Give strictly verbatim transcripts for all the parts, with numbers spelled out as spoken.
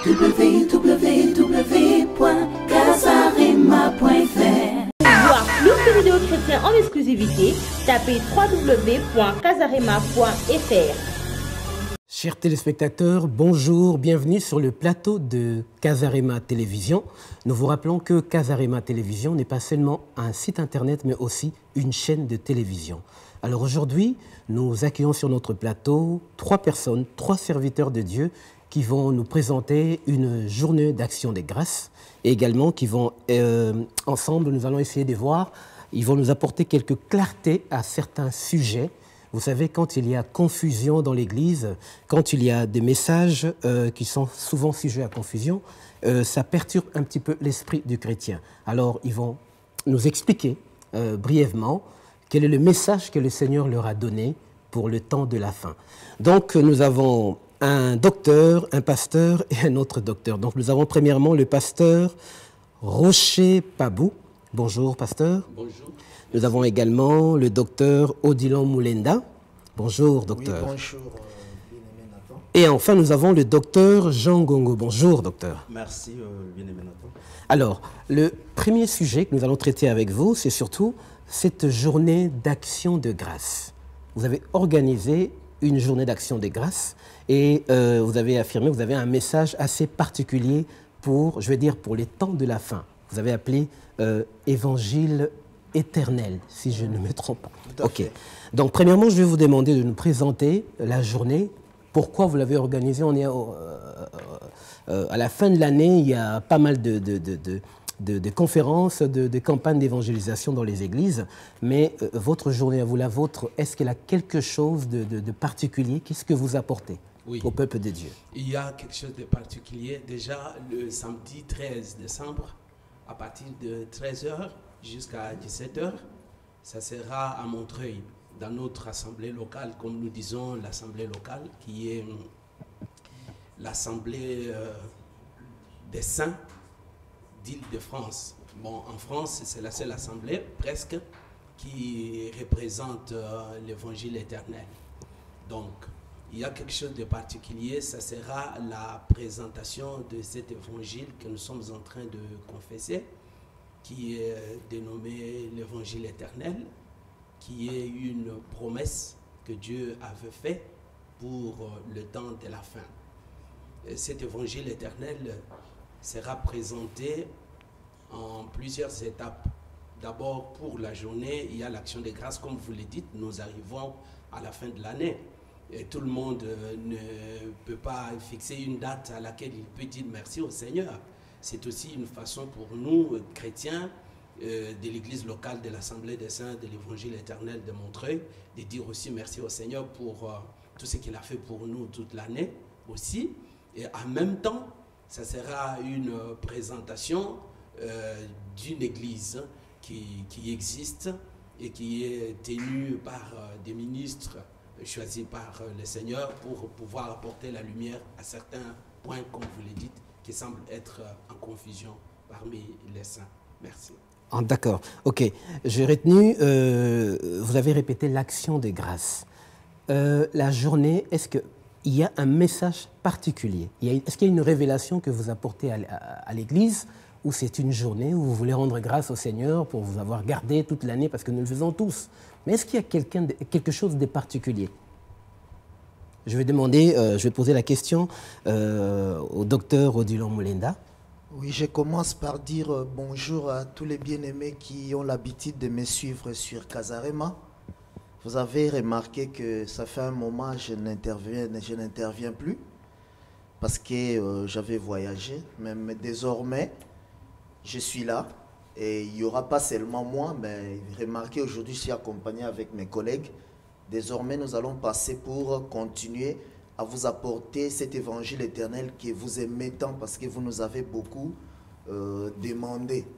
w w w point casarema point f r. Voir plus de vidéos chrétiennes en exclusivité, tapez w w w point casarema point f r. Chers téléspectateurs, bonjour, bienvenue sur le plateau de Casarema Télévision. Nous vous rappelons que Casarema Télévision n'est pas seulement un site internet, mais aussi une chaîne de télévision. Alors aujourd'hui, nous accueillons sur notre plateau trois personnes, trois serviteurs de Dieu qui vont nous présenter une journée d'action des grâces et également qui vont, euh, ensemble, nous allons essayer de voir, ils vont nous apporter quelques clartés à certains sujets. Vous savez, quand il y a confusion dans l'Église, quand il y a des messages euh, qui sont souvent sujets à confusion, euh, ça perturbe un petit peu l'esprit du chrétien. Alors, ils vont nous expliquer euh, brièvement quel est le message que le Seigneur leur a donné pour le temps de la fin. Donc, nous avons un docteur, un pasteur et un autre docteur. Donc, nous avons premièrement le pasteur Rocher Pabou. Bonjour, pasteur. Bonjour. Nous avons également le docteur Odilon Moulenda. Bonjour, docteur. Oui, bonjour, euh, bien-aimé Nathan. Et enfin, nous avons le docteur Jean Gongo. Bonjour, docteur. Merci, euh, bien-aimé Nathan. Alors, le premier sujet que nous allons traiter avec vous, c'est surtout cette journée d'action de grâce. Vous avez organisé une journée d'action de grâce et euh, vous avez affirmé que vous avez un message assez particulier pour, je vais dire, pour les temps de la fin. Vous avez appelé euh, Évangile éternel, si je ne me trompe pas. Tout à Ok. fait. Donc, premièrement, je vais vous demander de nous présenter la journée. Pourquoi vous l'avez organisée? On est au, euh, euh, à la fin de l'année, il y a pas mal de, de, de, de, de, de conférences, de, de campagnes d'évangélisation dans les églises. Mais euh, votre journée à vous, la vôtre, est-ce qu'elle a quelque chose de, de, de particulier? Qu'est-ce que vous apportez Oui. au peuple de Dieu? Il y a quelque chose de particulier. Déjà, le samedi treize décembre, à partir de treize heures jusqu'à dix-sept heures, ça sera à Montreuil, dans notre assemblée locale, comme nous disons, l'assemblée locale, qui est l'assemblée euh, des saints d'Île-de-France. Bon, en France, c'est la seule assemblée, presque, qui représente euh, l'évangile éternel. Donc, il y a quelque chose de particulier, ça sera la présentation de cet évangile que nous sommes en train de confesser, qui est dénommé l'évangile éternel, qui est une promesse que Dieu avait faite pour le temps de la fin. Et cet évangile éternel sera présenté en plusieurs étapes. D'abord, pour la journée, il y a l'action de grâce, comme vous le dites, nous arrivons à la fin de l'année. Et tout le monde euh, ne peut pas fixer une date à laquelle il peut dire merci au Seigneur. C'est aussi une façon pour nous, euh, chrétiens, euh, de l'église locale de l'Assemblée des Saints de l'Évangile éternel de Montreuil, de dire aussi merci au Seigneur pour euh, tout ce qu'il a fait pour nous toute l'année aussi. Et en même temps, ça sera une euh, présentation euh, d'une église qui, qui existe et qui est tenue par euh, des ministres choisi par le Seigneur pour pouvoir apporter la lumière à certains points, comme vous le dites, qui semblent être en confusion parmi les saints. Merci. Ah, d'accord, ok. J'ai retenu, euh, vous avez répété l'action de grâce. Euh, la journée, est-ce qu'il y a un message particulier? Est-ce qu'il y a une révélation que vous apportez à, à, à l'Église, ou c'est une journée où vous voulez rendre grâce au Seigneur pour vous avoir gardé toute l'année, parce que nous le faisons tous? Mais est-ce qu'il y a quelqu'un de, quelque chose de particulier? Je vais demander, euh, je vais poser la question euh, au docteur Odilon Moulenda. Oui, je commence par dire euh, bonjour à tous les bien-aimés qui ont l'habitude de me suivre sur Casarema. Vous avez remarqué que ça fait un moment que je n'interviens, je n'interviens plus parce que euh, j'avais voyagé, mais, mais désormais, je suis là. Et il n'y aura pas seulement moi, mais remarquez, aujourd'hui, je suis accompagné avec mes collègues. Désormais, nous allons passer pour continuer à vous apporter cet évangile éternel que vous aimez tant parce que vous nous avez beaucoup euh, demandé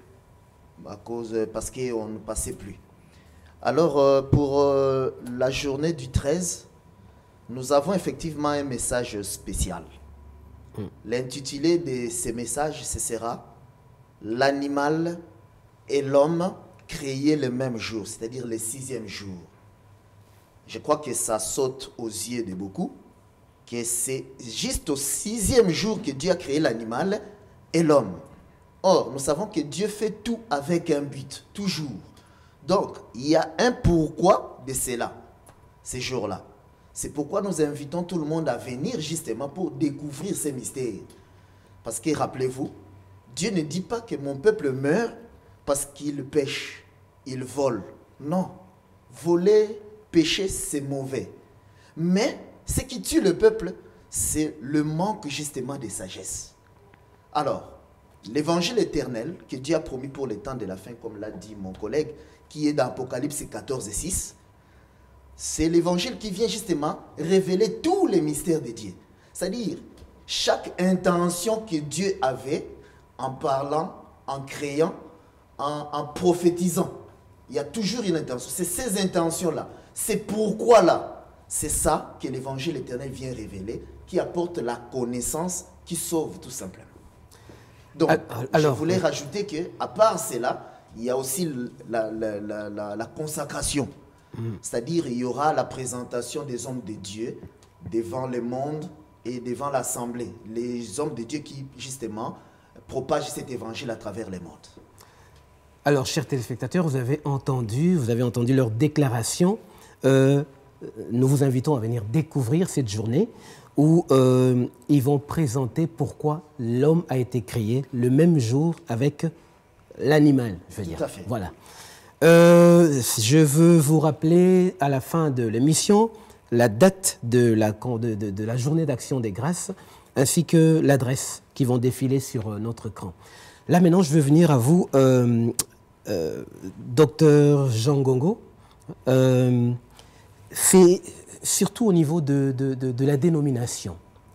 à cause, parce qu'on ne passait plus. Alors, euh, pour euh, la journée du treize, nous avons effectivement un message spécial. Mm. L'intitulé de ce message, ce sera « L'animal et l'homme créés le même jour », c'est-à-dire le sixième jour. Je crois que ça saute aux yeux de beaucoup, que c'est juste au sixième jour que Dieu a créé l'animal et l'homme. Or, nous savons que Dieu fait tout avec un but, toujours. Donc, il y a un pourquoi de cela, ces jours-là. C'est pourquoi nous invitons tout le monde à venir justement pour découvrir ces mystères. Parce que, rappelez-vous, Dieu ne dit pas que mon peuple meurt parce qu'il pêche, il vole. Non, voler, pécher, c'est mauvais. Mais ce qui tue le peuple, c'est le manque justement de sagesse. Alors, l'évangile éternel que Dieu a promis pour les temps de la fin, comme l'a dit mon collègue, qui est dans Apocalypse quatorze et six, c'est l'évangile qui vient justement révéler tous les mystères de Dieu. C'est-à-dire, chaque intention que Dieu avait en parlant, en créant, en, en prophétisant. Il y a toujours une intention. C'est ces intentions-là. C'est pourquoi là. C'est ça que l'évangile éternel vient révéler, qui apporte la connaissance, qui sauve tout simplement. Donc, alors, je voulais oui. rajouter qu'à part cela, il y a aussi la, la, la, la, la consacration. Mm. C'est-à-dire, il y aura la présentation des hommes de Dieu devant le monde et devant l'assemblée. Les hommes de Dieu qui, justement, propagent cet évangile à travers le monde. Alors, chers téléspectateurs, vous avez entendu, vous avez entendu leur déclaration. Euh, nous vous invitons à venir découvrir cette journée où euh, ils vont présenter pourquoi l'homme a été créé le même jour avec l'animal, je veux Tout dire. à fait. Voilà. Euh, je veux vous rappeler à la fin de l'émission la date de la, de, de, de la journée d'action des grâces ainsi que l'adresse qui vont défiler sur notre écran. Là maintenant, je veux venir à vous, euh, euh, docteur Jean Gongo. Euh, c'est surtout au niveau de, de, de, de la dénomination.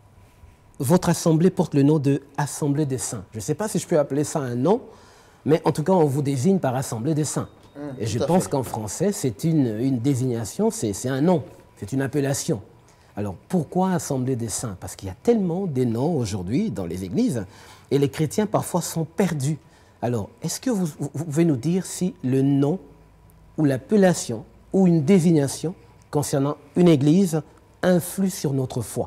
Votre assemblée porte le nom de Assemblée des Saints. Je ne sais pas si je peux appeler ça un nom, mais en tout cas, on vous désigne par Assemblée des Saints. Mmh, Et je pense qu'en français, c'est une, une désignation, c'est un nom, c'est une appellation. Alors, pourquoi Assemblée des Saints? Parce qu'il y a tellement de noms aujourd'hui dans les églises, et les chrétiens parfois sont perdus. Alors, est-ce que vous, vous pouvez nous dire si le nom ou l'appellation ou une désignation concernant une église influe sur notre foi?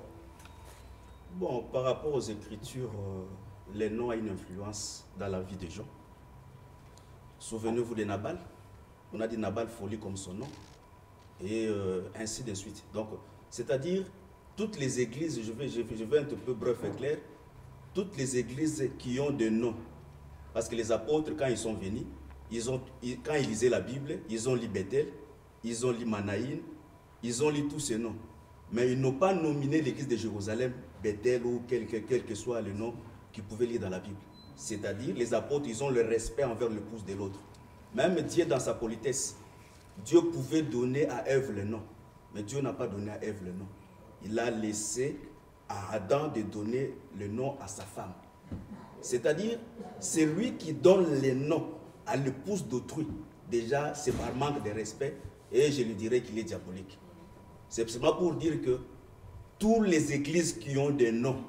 Bon, par rapport aux Écritures, euh, les noms ont une influence dans la vie des gens. Souvenez-vous de Nabal. On a dit Nabal folie comme son nom. Et euh, ainsi de suite. Donc, c'est-à-dire, toutes les églises, je vais, je, vais, je vais un peu bref et clair, toutes les églises qui ont des noms, parce que les apôtres, quand ils sont venus, ils ont, ils, quand ils lisaient la Bible, ils ont lu Bethel, ils ont lu Manaïn, ils ont lu tous ces noms. Mais ils n'ont pas nominé l'église de Jérusalem, Bethel ou quel, quel, quel que soit le nom qu'ils pouvaient lire dans la Bible. C'est-à-dire, les apôtres, ils ont le respect envers l'épouse de l'autre. Même Dieu, dans sa politesse, Dieu pouvait donner à Ève le nom. Mais Dieu n'a pas donné à Ève le nom. Il a laissé à Adam de donner le nom à sa femme. C'est-à-dire, c'est lui qui donne les noms à l'épouse d'autrui. Déjà, c'est par manque de respect et je lui dirais qu'il est diabolique. C'est seulement pour dire que toutes les églises qui ont des noms,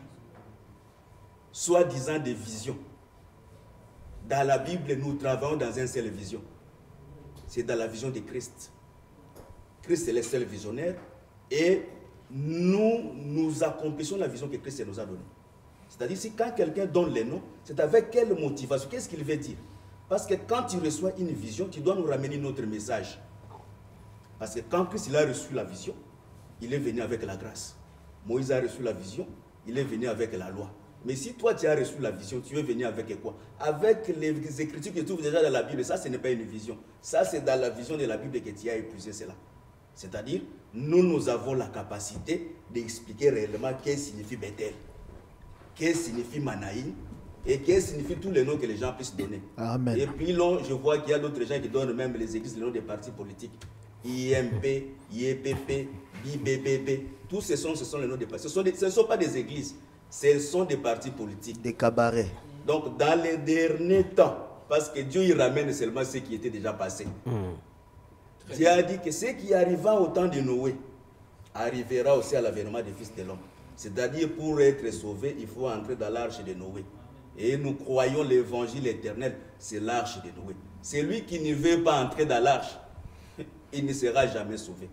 soi-disant des visions, dans la Bible, nous travaillons dans une seule vision. C'est dans la vision de Christ. Christ est le seul visionnaire et nous, nous accomplissons la vision que Christ nous a donnée. C'est-à-dire, si quand quelqu'un donne les noms, c'est avec quelle motivation? Qu'est-ce qu'il veut dire? Parce que quand tu reçois une vision, tu dois nous ramener notre message. Parce que quand Christ il a reçu la vision, il est venu avec la grâce. Moïse a reçu la vision, il est venu avec la loi. Mais si toi tu as reçu la vision, tu es venu avec quoi? Avec les écritures que tu trouves déjà dans la Bible. Ça, ce n'est pas une vision. Ça, c'est dans la vision de la Bible que tu as épuisé cela. C'est-à-dire, nous, nous avons la capacité d'expliquer réellement qu'est-ce que signifie Bethel, qu'est-ce que signifie Manaïn, et qu'est-ce que signifie tous les noms que les gens puissent donner. Amen. Et puis, là, je vois qu'il y a d'autres gens qui donnent même les églises les noms des partis politiques. I M P, I E P P, B B B B, tous ces sont, ce sont les noms des partis. Ce, sont des, ce ne sont pas des églises, ce sont des partis politiques. Des cabarets. Donc, dans les derniers temps, parce que Dieu il ramène seulement ce qui était déjà passé. Mmh. Dieu a dit que ce qui arriva au temps de Noé arrivera aussi à l'avènement des fils de l'homme. C'est-à-dire, pour être sauvé, il faut entrer dans l'arche de Noé. Et nous croyons l'évangile éternel, c'est l'arche de Noé. Celui qui ne veut pas entrer dans l'arche, il ne sera jamais sauvé.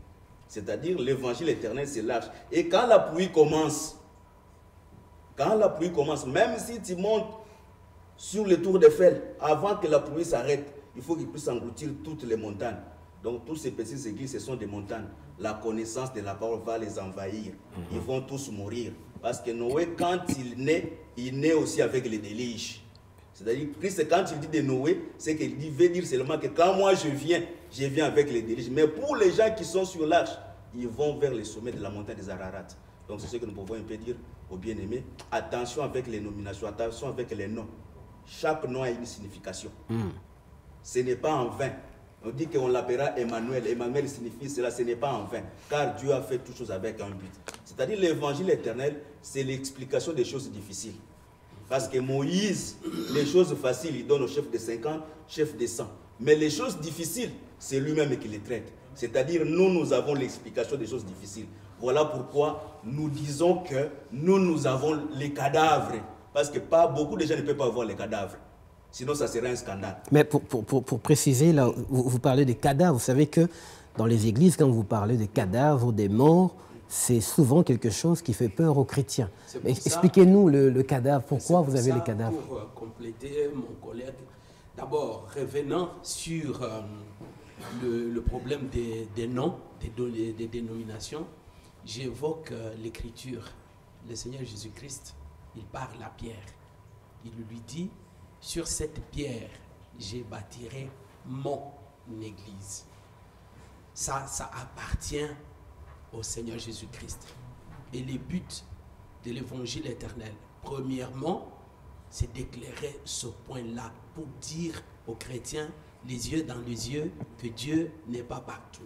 C'est-à-dire l'évangile éternel, c'est l'arche. Et quand la pluie commence, quand la pluie commence, même si tu montes sur le tour d'Eiffel, avant que la pluie s'arrête, il faut qu'il puisse engloutir toutes les montagnes. Donc tous ces petites églises, ce sont des montagnes. La connaissance de la parole va les envahir. Ils vont tous mourir. Parce que Noé, quand il naît, il naît aussi avec les déluges. C'est-à-dire, Christ, quand il dit de Noé, c'est qu'il veut dire seulement que quand moi je viens, je viens avec les déluges. Mais pour les gens qui sont sur l'arche, ils vont vers le sommet de la montagne des Ararat. Donc c'est ce que nous pouvons un peu dire aux bien-aimés. Attention avec les nominations, attention avec les noms. Chaque nom a une signification. Mm. Ce n'est pas en vain. On dit qu'on l'appellera Emmanuel. Emmanuel signifie cela, ce n'est pas en vain. Car Dieu a fait toutes choses avec un but. C'est-à-dire l'évangile éternel, c'est l'explication des choses difficiles. Parce que Moïse, les choses faciles, il donne au chef de cinquante, chef de cent. Mais les choses difficiles, c'est lui-même qui les traite. C'est-à-dire, nous, nous avons l'explication des choses difficiles. Voilà pourquoi nous disons que nous, nous avons les cadavres. Parce que pas beaucoup de gens ne peuvent pas avoir les cadavres. Sinon, ça serait un scandale. Mais pour, pour, pour, pour préciser, là, vous, vous parlez des cadavres. Vous savez que dans les églises, quand vous parlez des cadavres ou des morts, c'est souvent quelque chose qui fait peur aux chrétiens. Expliquez-nous le, le cadavre. Pourquoi vous avez ça, les cadavres? Pour euh, compléter mon collègue, d'abord, revenant sur euh, le, le problème des, des noms, des, des dénominations, j'évoque euh, l'Écriture. Le Seigneur Jésus-Christ, il parle à Pierre. Il lui dit, sur cette pierre, je bâtirai mon église. Ça, ça appartient au Seigneur Jésus-Christ. Et le but de l'évangile éternel, premièrement, c'est d'éclairer ce point-là pour dire aux chrétiens, les yeux dans les yeux, que Dieu n'est pas partout.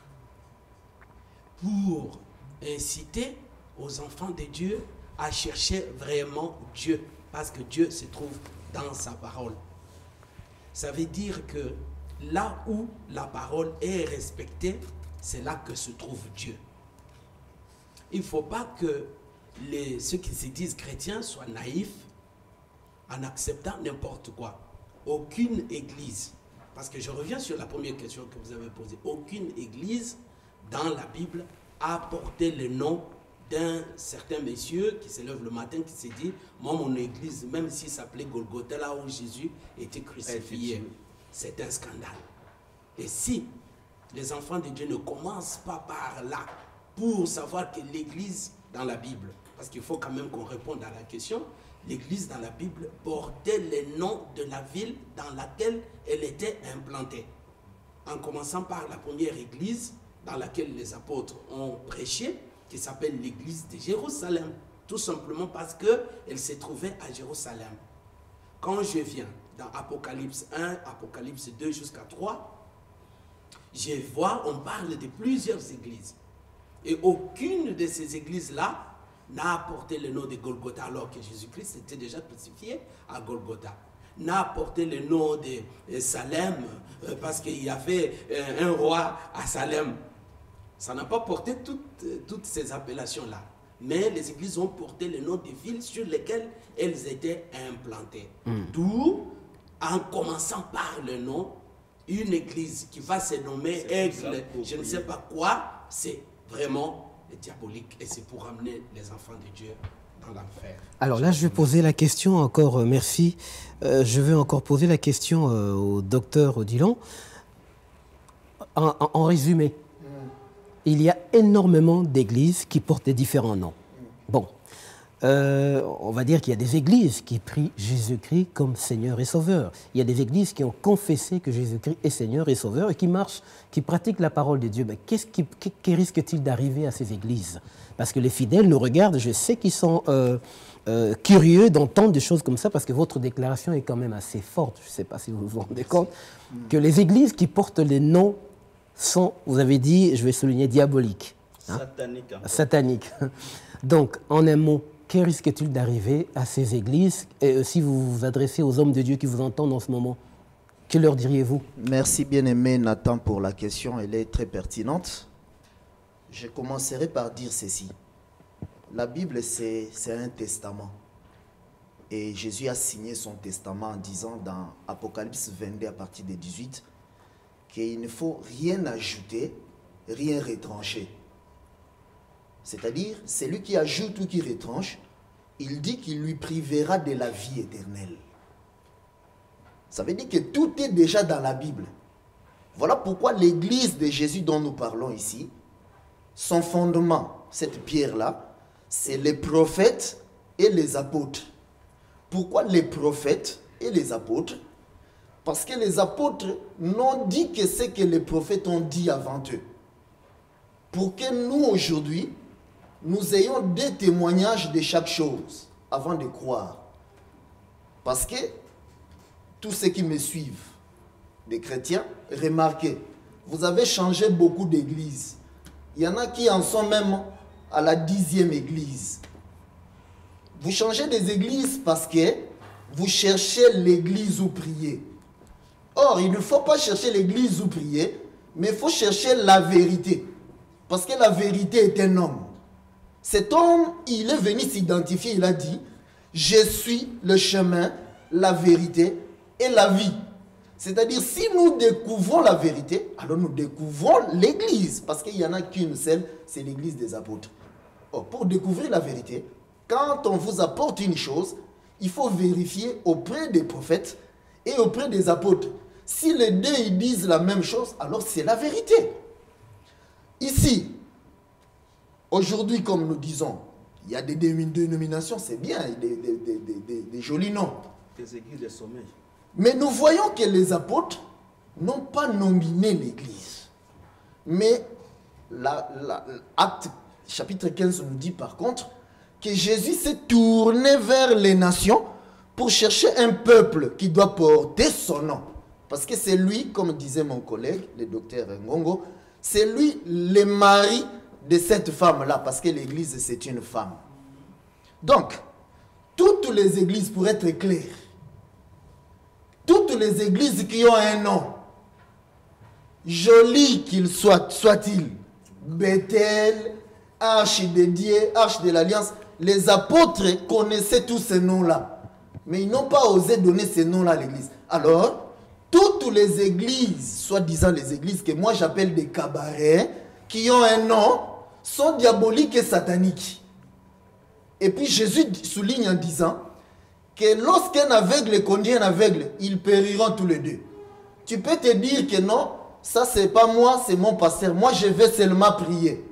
Pour inciter aux enfants de Dieu à chercher vraiment Dieu, parce que Dieu se trouve dans sa parole. Ça veut dire que là où la parole est respectée, c'est là que se trouve Dieu. Il ne faut pas que les, ceux qui se disent chrétiens soient naïfs en acceptant n'importe quoi. Aucune église, parce que je reviens sur la première question que vous avez posée, aucune église dans la Bible a porté le nom d'un certain monsieur qui se lève le matin, qui se dit, moi mon église, même s'il s'appelait Golgotha, là où Jésus était crucifié, c'est un scandale. Et si les enfants de Dieu ne commencent pas par là, pour savoir que l'église dans la Bible, parce qu'il faut quand même qu'on réponde à la question, l'église dans la Bible portait le nom de la ville dans laquelle elle était implantée. En commençant par la première église dans laquelle les apôtres ont prêché, qui s'appelle l'église de Jérusalem, tout simplement parce qu'elle se trouvait à Jérusalem. Quand je viens dans Apocalypse un, Apocalypse deux jusqu'à trois, je vois, on parle de plusieurs églises. Et aucune de ces églises-là n'a apporté le nom de Golgotha, alors que Jésus-Christ était déjà crucifié à Golgotha. N'a apporté le nom de Salem, euh, parce qu'il y avait euh, un roi à Salem. Ça n'a pas porté toutes, toutes ces appellations-là. Mais les églises ont porté le nom des villes sur lesquelles elles étaient implantées. Mm. D'où, en commençant par le nom, une église qui va se nommer Aigle, je ne sais pas quoi, c'est vraiment diabolique. Et c'est pour amener les enfants de Dieu dans l'enfer. Alors là, je vais poser la question encore, euh, merci. Euh, je vais encore poser la question euh, au docteur Odilon. En, en, en résumé, il y a énormément d'églises qui portent des différents noms. Bon, euh, on va dire qu'il y a des églises qui prient Jésus-Christ comme Seigneur et Sauveur. Il y a des églises qui ont confessé que Jésus-Christ est Seigneur et Sauveur et qui marchent, qui pratiquent la parole de Dieu. Mais qu'est-ce qui, qui, qui risque-t-il d'arriver à ces églises? Parce que les fidèles nous regardent, je sais qu'ils sont euh, euh, curieux d'entendre des choses comme ça, parce que votre déclaration est quand même assez forte, je ne sais pas si vous vous rendez compte, que les églises qui portent les noms sont, vous avez dit, je vais souligner, diaboliques. Hein? Sataniques. Hein. Sataniques. Donc, en un mot, que risque-t-il d'arriver à ces églises? Et si vous vous adressez aux hommes de Dieu qui vous entendent en ce moment, que leur diriez-vous? Merci bien-aimé Nathan pour la question, elle est très pertinente. Je commencerai par dire ceci. La Bible, c'est un testament. Et Jésus a signé son testament en disant dans Apocalypse vingt-deux à partir de dix-huit qu'il ne faut rien ajouter rien retranché. C'est-à-dire, celui qui ajoute ou qui retranche, il dit qu'il lui privera de la vie éternelle. Ça veut dire que tout est déjà dans la Bible. Voilà pourquoi l'église de Jésus dont nous parlons ici, son fondement, cette pierre-là, c'est les prophètes et les apôtres. Pourquoi les prophètes et les apôtres? Parce que les apôtres n'ont dit que ce que les prophètes ont dit avant eux. Pour que nous, aujourd'hui, nous ayons des témoignages de chaque chose avant de croire. Parce que tous ceux qui me suivent, des chrétiens, remarquez, vous avez changé beaucoup d'églises. Il y en a qui en sont même à la dixième église. Vous changez des églises parce que vous cherchez l'église où prier. Or, il ne faut pas chercher l'église où prier, mais il faut chercher la vérité. Parce que la vérité est un homme. Cet homme, il est venu s'identifier, il a dit, je suis le chemin, la vérité et la vie. C'est-à-dire, si nous découvrons la vérité, alors nous découvrons l'église. Parce qu'il n'y en a qu'une seule, c'est l'église des apôtres. Or, pour découvrir la vérité, quand on vous apporte une chose, il faut vérifier auprès des prophètes et auprès des apôtres. Si les deux ils disent la même chose, alors c'est la vérité. Ici, aujourd'hui, comme nous disons, il y a des dénominations, c'est bien, des, des, des, des, des jolis noms. Des églises de sommeil. Mais nous voyons que les apôtres n'ont pas nominé l'église. Mais l'acte chapitre quinze nous dit par contre que Jésus s'est tourné vers les nations pour chercher un peuple qui doit porter son nom. Parce que c'est lui, comme disait mon collègue, le docteur Ngongo, c'est lui le mari de cette femme-là, parce que l'église, c'est une femme. Donc, toutes les églises, pour être claires, toutes les églises qui ont un nom, joli qu'il soit, soit-il, Bethel, Arche de Dieu, Arche de l'Alliance, les apôtres connaissaient tous ces noms-là. Mais ils n'ont pas osé donner ces noms-là à l'église. Alors, toutes les églises, soi-disant les églises que moi j'appelle des cabarets, qui ont un nom, sont diaboliques et sataniques. Et puis Jésus souligne en disant que lorsqu'un aveugle conduit un aveugle, ils périront tous les deux. Tu peux te dire que non, ça c'est pas moi, c'est mon pasteur. Moi je vais seulement prier.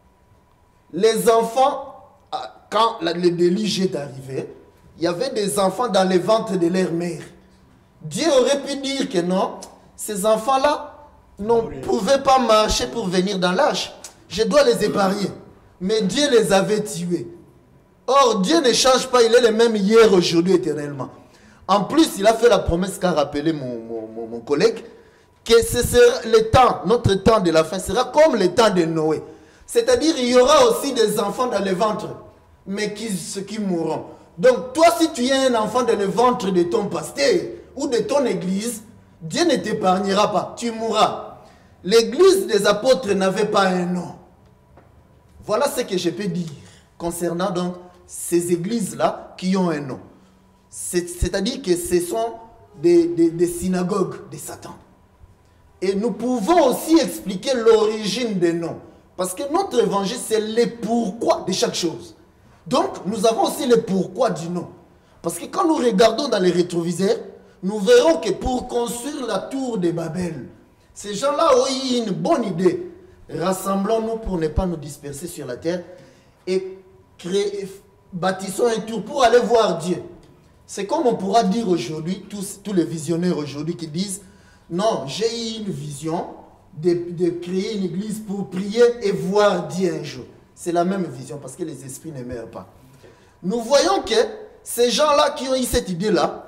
Les enfants, quand le déluge est arrivé, il y avait des enfants dans les ventres de leur mère. Dieu aurait pu dire que non, ces enfants-là ne pouvaient pas marcher pour venir dans l'âge. Je dois les épargner. Mais Dieu les avait tués. Or, Dieu ne change pas, il est le même hier, aujourd'hui, éternellement. En plus, il a fait la promesse qu'a rappelé mon, mon, mon collègue, que ce sera le temps, notre temps de la fin sera comme le temps de Noé. C'est-à-dire, il y aura aussi des enfants dans le ventre, mais qui, ceux qui mourront. Donc, toi, si tu es un enfant dans le ventre de ton pasteur ou de ton église, Dieu ne t'épargnera pas, tu mourras. L'église des apôtres n'avait pas un nom. Voilà ce que je peux dire concernant donc ces églises-là qui ont un nom. C'est-à-dire que ce sont des, des, des synagogues de Satan. Et nous pouvons aussi expliquer l'origine des noms. Parce que notre évangile, c'est le pourquoi de chaque chose. Donc, nous avons aussi le pourquoi du nom. Parce que quand nous regardons dans les rétroviseurs, nous verrons que pour construire la tour de Babel, ces gens-là ont eu une bonne idée. Rassemblons-nous pour ne pas nous disperser sur la terre et créer, bâtissons un tour pour aller voir Dieu. C'est comme on pourra dire aujourd'hui, tous, tous les visionnaires aujourd'hui qui disent « Non, j'ai eu une vision de, de créer une église pour prier et voir Dieu un jour. » C'est la même vision parce que les esprits ne meurent pas. Nous voyons que ces gens-là qui ont eu cette idée-là,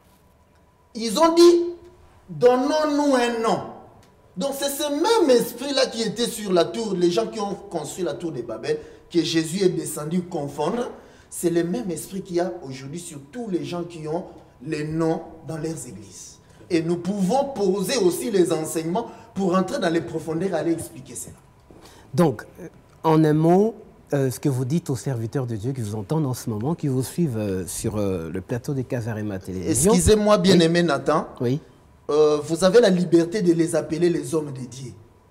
ils ont dit « Donnons-nous un nom ». Donc c'est ce même esprit-là qui était sur la tour, les gens qui ont construit la tour de Babel, que Jésus est descendu confondre. C'est le même esprit qu'il y a aujourd'hui sur tous les gens qui ont les noms dans leurs églises. Et nous pouvons poser aussi les enseignements pour entrer dans les profondeurs et aller expliquer cela. Donc, en un mot, euh, ce que vous dites aux serviteurs de Dieu qui vous entendent en ce moment, qui vous suivent euh, sur euh, le plateau de Casarema Télévision. Excusez-moi, bien-aimé oui. Nathan. Oui. Euh, vous avez la liberté de les appeler les hommes de Dieu. Hum.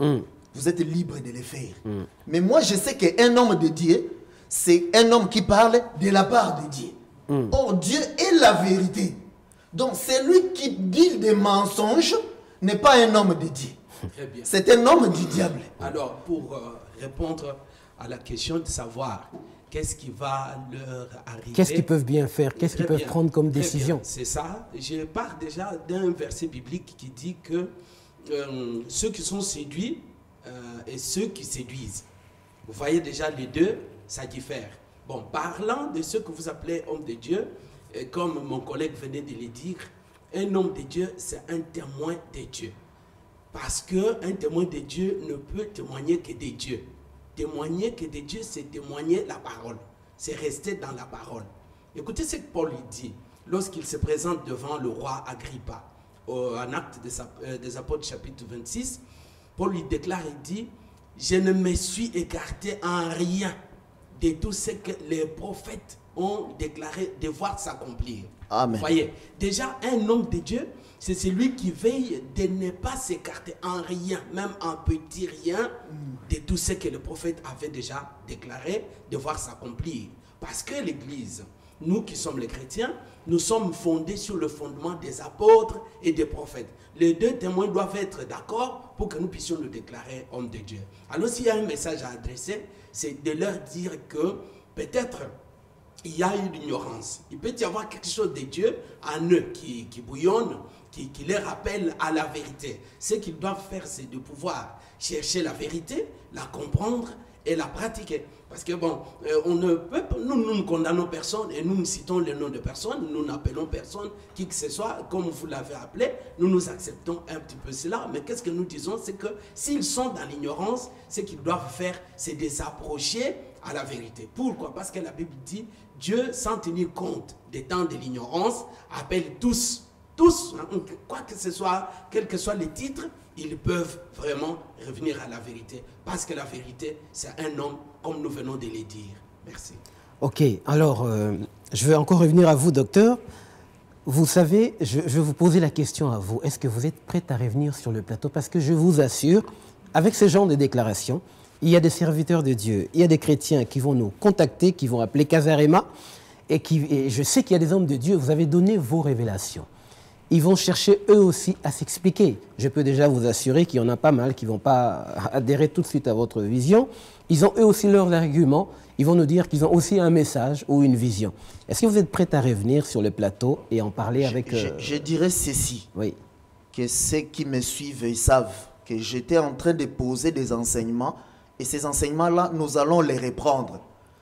vous êtes libre de les faire. Mm. Mais moi, je sais qu'un homme de Dieu, c'est un homme qui parle de la part de Dieu. Mm. Or, Dieu est la vérité. Donc, celui qui dit des mensonges n'est pas un homme de Dieu. C'est un homme du diable. Alors, pour euh, répondre à la question de savoir qu'est-ce qui va leur arriver... Qu'est-ce qu'ils peuvent bien faire? Qu'est-ce qu'ils peuvent bien, prendre comme décision? C'est ça. Je pars déjà d'un verset biblique qui dit que euh, ceux qui sont séduits euh, et ceux qui séduisent. Vous voyez déjà les deux, ça diffère. Bon, parlant de ceux que vous appelez hommes de Dieu, et comme mon collègue venait de le dire, un homme de Dieu, c'est un témoin de Dieu. Parce qu'un témoin de Dieu ne peut témoigner que de Dieu. Témoigner que de Dieu, c'est témoigner la parole. C'est rester dans la parole. Écoutez ce que Paul dit lorsqu'il se présente devant le roi Agrippa. En Actes des Apôtres, chapitre vingt-six, Paul lui déclare et dit « Je ne me suis écarté en rien de tout ce que les prophètes ont déclaré devoir s'accomplir. » Vous voyez, déjà un homme de Dieu, c'est celui qui veille de ne pas s'écarter en rien, même en petit rien, de tout ce que le prophète avait déjà déclaré devoir s'accomplir. Parce que l'Église, nous qui sommes les chrétiens, nous sommes fondés sur le fondement des apôtres et des prophètes. Les deux témoins doivent être d'accord pour que nous puissions le déclarer homme de Dieu. Alors s'il y a un message à adresser, c'est de leur dire que peut-être il y a eu l'ignorance. Il peut y avoir quelque chose de Dieu en eux qui, qui bouillonne, qui, qui les rappelle à la vérité. Ce qu'ils doivent faire, c'est de pouvoir chercher la vérité, la comprendre et la pratiquer. Parce que bon, euh, on ne peut, nous, nous ne condamnons personne et nous ne citons le nom de personne, nous n'appelons personne, qui que ce soit, comme vous l'avez appelé, nous nous acceptons un petit peu cela. Mais qu'est-ce que nous disons? C'est que s'ils sont dans l'ignorance, ce qu'ils doivent faire, c'est de s'approcher à la vérité. Pourquoi? Parce que la Bible dit, Dieu, sans tenir compte des temps de l'ignorance, appelle tous, tous, hein, quoi que ce soit, quel que soit le titre, ils peuvent vraiment revenir à la vérité. Parce que la vérité, c'est un homme, comme nous venons de le dire. Merci. Ok, alors, euh, je vais encore revenir à vous, docteur. Vous savez, je, je vais vous poser la question à vous. Est-ce que vous êtes prête à revenir sur le plateau? Parce que je vous assure, avec ce genre de déclarations, il y a des serviteurs de Dieu, il y a des chrétiens qui vont nous contacter, qui vont appeler Casarema, et, qui, et je sais qu'il y a des hommes de Dieu, vous avez donné vos révélations. Ils vont chercher eux aussi à s'expliquer. Je peux déjà vous assurer qu'il y en a pas mal qui ne vont pas adhérer tout de suite à votre vision. Ils ont eux aussi leurs arguments. Ils vont nous dire qu'ils ont aussi un message ou une vision. Est-ce que vous êtes prêts à revenir sur le plateau et en parler je, avec... Je, euh... je dirais ceci, oui. Que ceux qui me suivent, ils savent que j'étais en train de poser des enseignements et ces enseignements-là, nous allons les reprendre.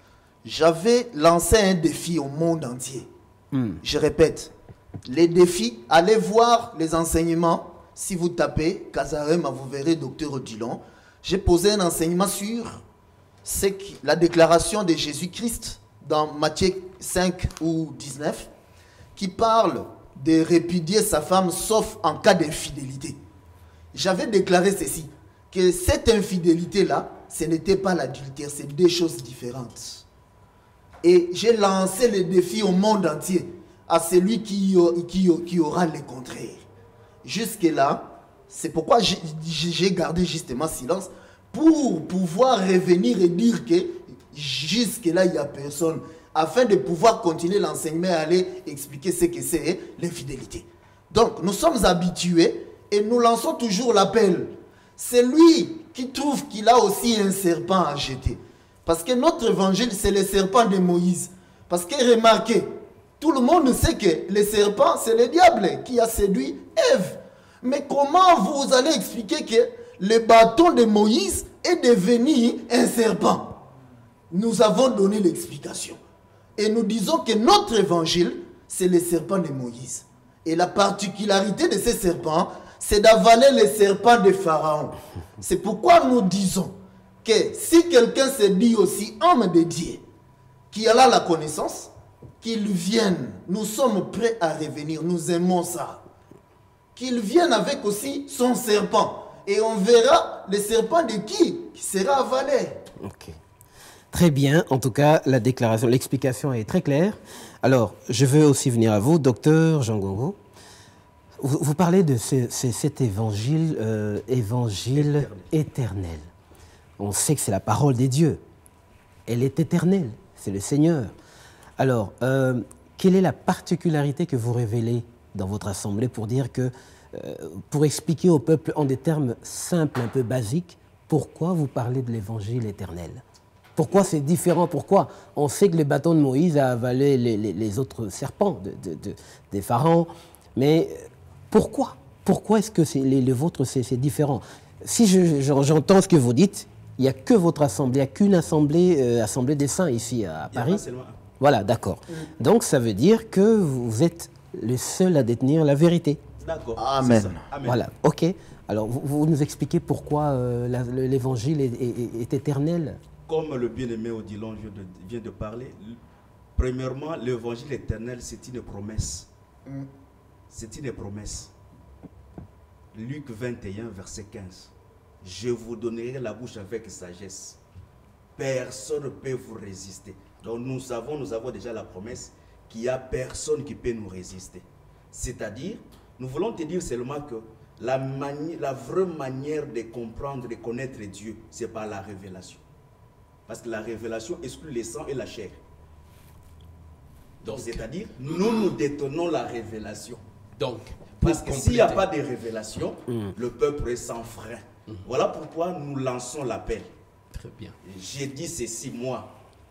J'avais lancé un défi au monde entier. Mm. Je répète, les défis, allez voir les enseignements. Si vous tapez Casarema, vous verrez docteur Odilon. J'ai posé un enseignement sur qui, la déclaration de Jésus-Christ dans Matthieu cinq ou dix-neuf, qui parle de répudier sa femme sauf en cas d'infidélité. J'avais déclaré ceci, que cette infidélité-là, ce n'était pas l'adultère, c'est deux choses différentes. Et j'ai lancé le défi au monde entier, à celui qui, qui, qui aura le contraire. Jusque-là, c'est pourquoi j'ai gardé justement silence, pour pouvoir revenir et dire que jusque-là, il n'y a personne, afin de pouvoir continuer l'enseignement et aller expliquer ce que c'est l'infidélité. Donc, nous sommes habitués et nous lançons toujours l'appel. C'est lui qui trouve qu'il a aussi un serpent à jeter. Parce que notre évangile, c'est le serpent de Moïse. Parce que remarquez, tout le monde sait que le serpent, c'est le diable qui a séduit Ève. Mais comment vous allez expliquer que le bâton de Moïse est devenu un serpent? Nous avons donné l'explication. Et nous disons que notre évangile, c'est le serpent de Moïse. Et la particularité de ces serpents, c'est d'avaler les serpents de Pharaon. C'est pourquoi nous disons que si quelqu'un se dit aussi homme de Dieu, qui a là la connaissance, qu'il vienne, nous sommes prêts à revenir, nous aimons ça. Qu'il vienne avec aussi son serpent. Et on verra le serpent de qui qui sera avalé. Ok. Très bien. En tout cas, la déclaration, l'explication est très claire. Alors, je veux aussi venir à vous, docteur Jean Gongo. vous, vous parlez de ce, ce, cet évangile, euh, évangile éternel. éternel. On sait que c'est la parole des dieux. Elle est éternelle, c'est le Seigneur. Alors, euh, quelle est la particularité que vous révélez dans votre assemblée pour dire que, euh, pour expliquer au peuple en des termes simples, un peu basiques, pourquoi vous parlez de l'évangile éternel? Pourquoi c'est différent? Pourquoi on sait que le bâton de Moïse a avalé les, les, les autres serpents de, de, de, des pharaons, mais pourquoi? Pourquoi est-ce que les, les vôtres, c'est différent? Si j'entends ce que vous dites, il n'y a que votre assemblée, il n'y a qu'une assemblée, euh, assemblée des saints ici à Paris. Voilà, d'accord. Mm. Donc ça veut dire que vous êtes le seul à détenir la vérité. D'accord. Amen. Amen. Voilà, ok. Alors vous, vous nous expliquez pourquoi euh, l'évangile est, est, est éternel? Comme le bien-aimé Odilon vient de, vient de parler, premièrement, l'évangile éternel, c'est une promesse. Mm. C'est une promesse. Luc vingt et un, verset quinze. Je vous donnerai la bouche avec sagesse. Personne ne peut vous résister. Donc nous savons, nous avons déjà la promesse qu'il n'y a personne qui peut nous résister. C'est-à-dire, nous voulons te dire seulement que la, la vraie manière de comprendre, de connaître Dieu, c'est par la révélation. Parce que la révélation exclut le sang et la chair. Donc, c'est-à-dire, nous nous détenons la révélation. Donc, parce que s'il n'y a pas de révélation, mmh. le peuple est sans frein. Mmh. Voilà pourquoi nous lançons l'appel. Très bien. J'ai dit ceci, moi,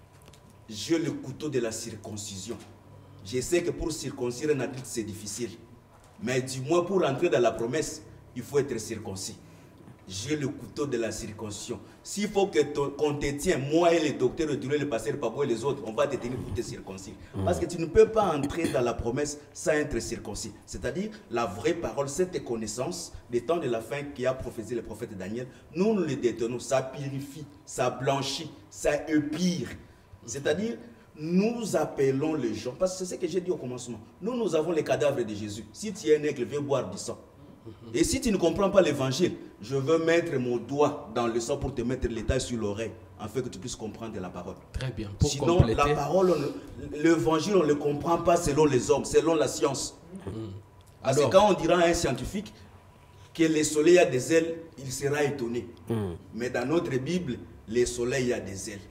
j'ai le couteau de la circoncision. Je sais que pour circoncire un adulte, c'est difficile. Mais du moins, pour entrer dans la promesse, il faut être circoncis. J'ai le couteau de la circoncision. S'il faut qu'on te tienne, moi et les docteurs, le pasteur Pabou et les autres, on va te tenir pour te circoncire. Mmh. Parce que tu ne peux pas entrer dans la promesse sans être circoncis. C'est-à-dire, la vraie parole, cette connaissance, des temps de la fin qui a prophétisé le prophète Daniel, nous nous les détenons. Ça purifie, ça blanchit, ça épire. C'est-à-dire, nous appelons les gens, parce que c'est ce que j'ai dit au commencement. Nous, nous avons les cadavres de Jésus. Si tu es un aigle, viens boire du sang. Et si tu ne comprends pas l'évangile, je veux mettre mon doigt dans le sang pour te mettre l'état sur l'oreille, afin que tu puisses comprendre la parole. Très bien. Pour Sinon, compléter... la parole, l'évangile, on ne le comprend pas selon les hommes, selon la science. Mmh. Parce Alors, que quand on dira à un scientifique que le soleil a des ailes, il sera étonné. Mmh. Mais dans notre Bible, le soleil a des ailes.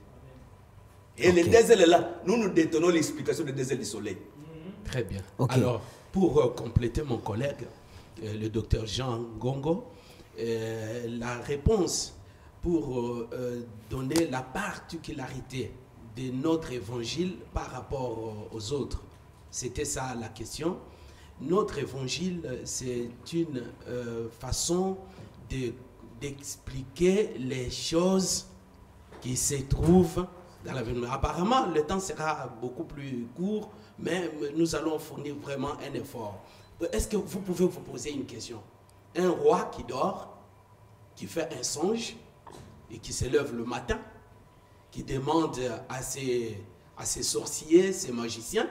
Et okay. les deux ailes là, nous nous détenons l'explication des deux ailes du soleil. Très bien. Okay. Alors, pour euh, compléter mon collègue, euh, le docteur Jean Ngongo, euh, la réponse pour euh, euh, donner la particularité de notre évangile par rapport euh, aux autres, c'était ça la question. Notre évangile, c'est une euh, façon de, d'expliquer les choses qui se trouvent dans l'avenir. Apparemment, le temps sera beaucoup plus court, mais nous allons fournir vraiment un effort. Est-ce que vous pouvez vous poser une question? Un roi qui dort, qui fait un songe et qui se lève le matin, qui demande à ses, à ses sorciers, ses magiciens,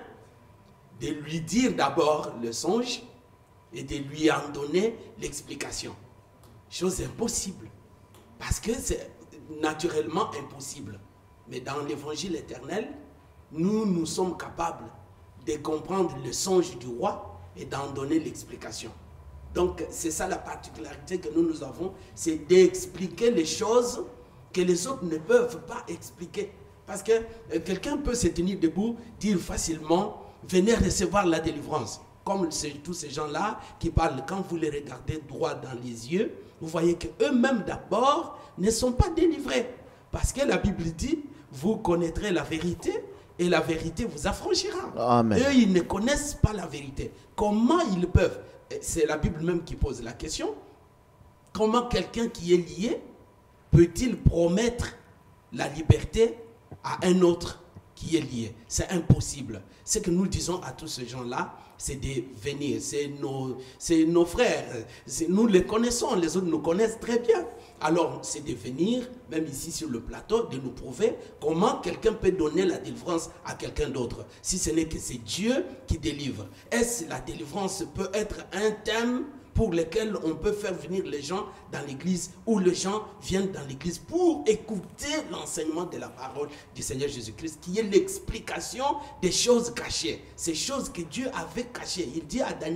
de lui dire d'abord le songe et de lui en donner l'explication. Chose impossible, parce que c'est naturellement impossible. Mais dans l'évangile éternel, nous, nous sommes capables de comprendre le songe du roi et d'en donner l'explication. Donc, c'est ça la particularité que nous, nous avons, c'est d'expliquer les choses que les autres ne peuvent pas expliquer. Parce que euh, quelqu'un peut se tenir debout, dire facilement, venez recevoir la délivrance. Comme tous ces gens-là qui parlent, quand vous les regardez droit dans les yeux, vous voyez qu'eux-mêmes d'abord ne sont pas délivrés. Parce que la Bible dit, vous connaîtrez la vérité et la vérité vous affranchira. Amen. Eux, ils ne connaissent pas la vérité. Comment ils peuvent? C'est la Bible même qui pose la question. Comment quelqu'un qui est lié peut-il promettre la liberté à un autre qui est lié? C'est impossible. Ce que nous disons à tous ces gens-là, c'est de venir. C'est nos, c'est nos frères. Nous les connaissons, les autres nous connaissent très bien. Alors, c'est de venir, même ici sur le plateau, de nous prouver comment quelqu'un peut donner la délivrance à quelqu'un d'autre. Si ce n'est que c'est Dieu qui délivre. Est-ce que la délivrance peut être un thème pour lequel on peut faire venir les gens dans l'église, ou les gens viennent dans l'église pour écouter l'enseignement de la parole du Seigneur Jésus-Christ, qui est l'explication des choses cachées, ces choses que Dieu avait cachées. Il dit à Daniel,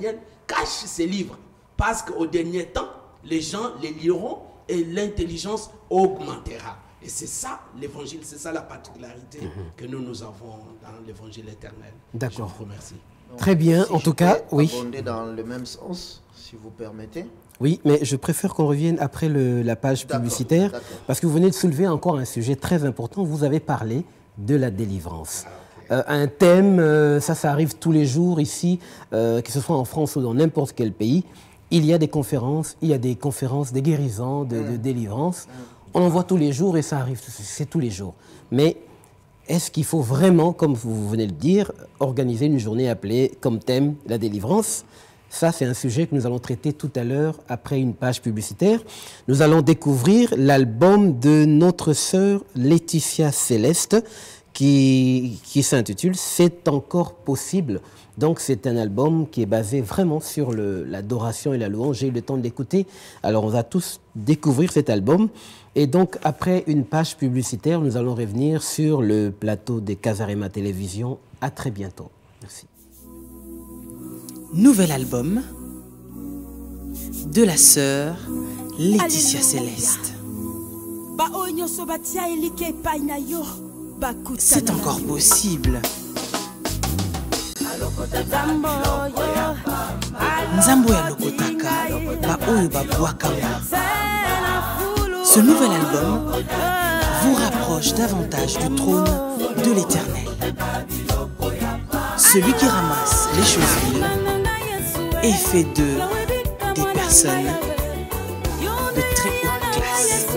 cache ces livres. Parce qu'au dernier temps, les gens les liront et l'intelligence augmentera. Et c'est ça l'évangile, c'est ça la particularité mm-hmm. que nous, nous avons dans l'évangile éternel. D'accord. Je vous remercie. Donc, très bien, si en tout cas, oui. Abonder dans le même sens, si vous permettez. Oui, mais je préfère qu'on revienne après le, la page publicitaire, parce que vous venez de soulever encore un sujet très important. Vous avez parlé de la délivrance. Ah, okay. euh, un thème, euh, ça, ça arrive tous les jours ici, euh, que ce soit en France ou dans n'importe quel pays. Il y a des conférences, il y a des conférences, des guérisons, de, mmh. de délivrance. Mmh. On en voit tous les jours et ça arrive, c'est tous les jours. Mais est-ce qu'il faut vraiment, comme vous venez de le dire, organiser une journée appelée comme thème la délivrance? Ça, c'est un sujet que nous allons traiter tout à l'heure après une page publicitaire. Nous allons découvrir l'album de notre sœur Laetitia Céleste qui, qui s'intitule « C'est encore possible ». Donc, c'est un album qui est basé vraiment sur l'adoration et la louange. J'ai eu le temps de l'écouter. Alors, on va tous découvrir cet album. Et donc, après une page publicitaire, nous allons revenir sur le plateau de Casarema Télévision. À très bientôt. Merci. Nouvel album de la sœur Laetitia Céleste. C'est encore possible. Nzambo ya lokotaka ba oyo ba bwakama. Ce nouvel album vous rapproche davantage du trône de l'Éternel. Celui qui ramasse les choses viles et fait d'eux des personnes de très haute classe.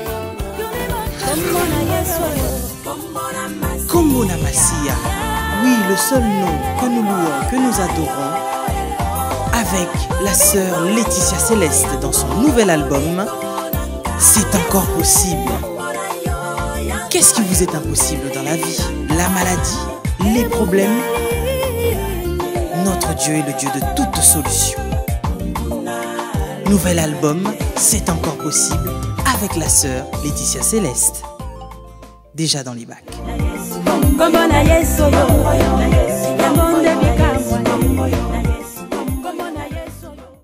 Kombona Masia, oui, le seul nom que nous louons, que nous adorons, avec la sœur Laetitia Céleste dans son nouvel album, c'est encore possible. Qu'est-ce qui vous est impossible dans la vie? La maladie? Les problèmes? Notre Dieu est le Dieu de toute solution. Nouvel album, c'est encore possible, avec la sœur Laetitia Céleste. Déjà dans les bacs.